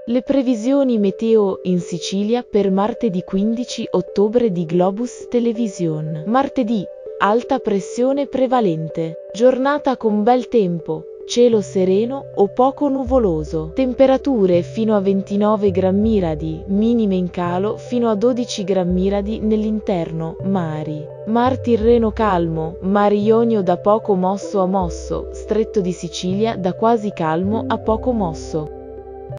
Le previsioni meteo in Sicilia per martedì 15 ottobre di Globus Television. Martedì, alta pressione prevalente. Giornata con bel tempo, cielo sereno o poco nuvoloso. Temperature fino a 29 grammiradi, minime in calo fino a 12 grammiradi nell'interno, mari. Mar Tirreno calmo, Mar Ionio da poco mosso a mosso, Stretto di Sicilia da quasi calmo a poco mosso.